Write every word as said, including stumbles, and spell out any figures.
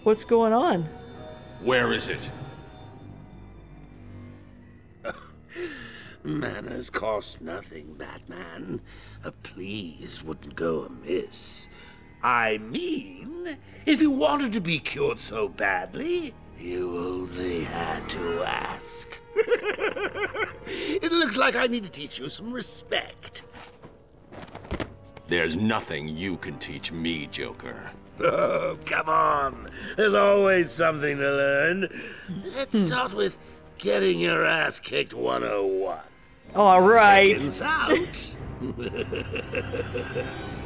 What's going on? Where is it? Manners cost nothing, Batman. A please wouldn't go amiss. I mean, if you wanted to be cured so badly, you only had to ask. It looks like I need to teach you some respect. There's nothing you can teach me, Joker. Oh, come on. There's always something to learn. Let's start with getting your ass kicked one oh one. All right. Seconds out.